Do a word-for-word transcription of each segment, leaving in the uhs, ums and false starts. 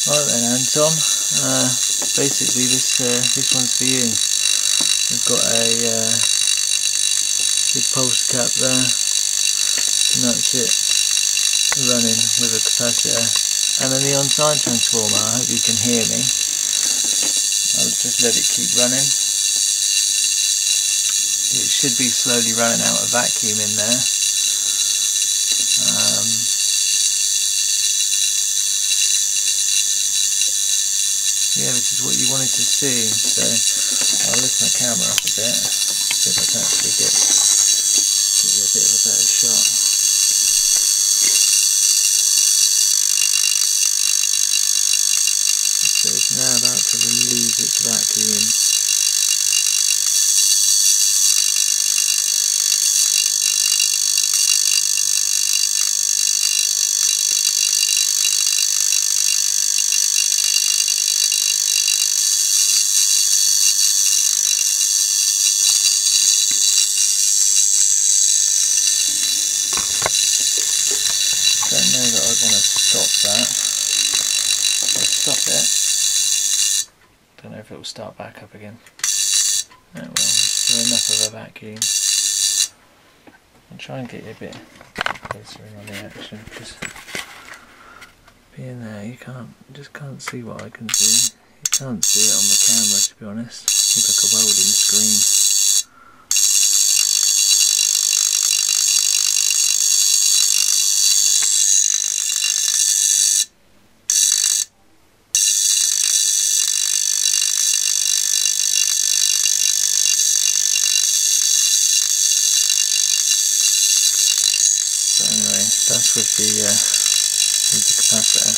Right then, Anton. Uh, basically, this uh, this one's for you. We've got a uh, big pulse cap there, and that's it, running with a capacitor and a neon sign transformer. I hope you can hear me. I'll just let it keep running. It should be slowly running out of vacuum in there. Um, Yeah, this is what you wanted to see, so I'll lift my camera up a bit, see if I can actually get, get you a bit of a better shot. So it's now about to lose its vacuum. I don't know that I want to stop that. I'll stop it. Don't know if it will start back up again. Oh well, there's enough of a vacuum. I'll try and get you a bit closer in on the action, because being there you can't, you just can't see what I can see. You can't see it on the camera, to be honest. It's like a welding screen. So anyway, that's with the uh, with the capacitor.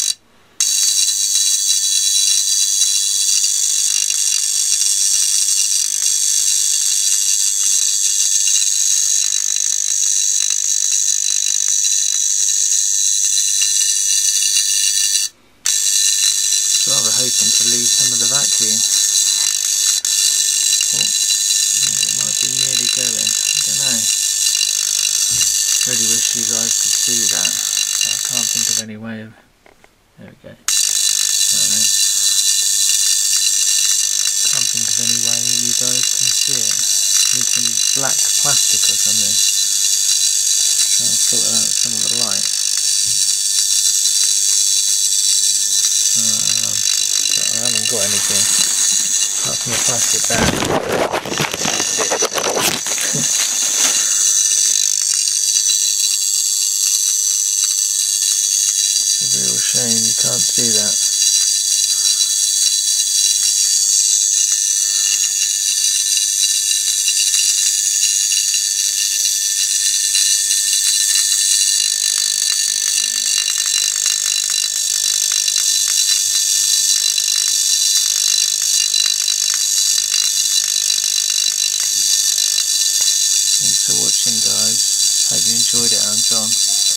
Rather hoping to lose some of the vacuum. Oh, it might be nearly going. I don't know. Really wish you guys could see that. I can't think of any way of. There we go. Right. Can't think of any way you guys can see it. Need some black plastic or something. Try and filter out some of the light. Um, but I haven't got anything apart from a plastic bag. It's a real shame you can't see that. Thanks for watching, guys. Hope you enjoyed it, Anton.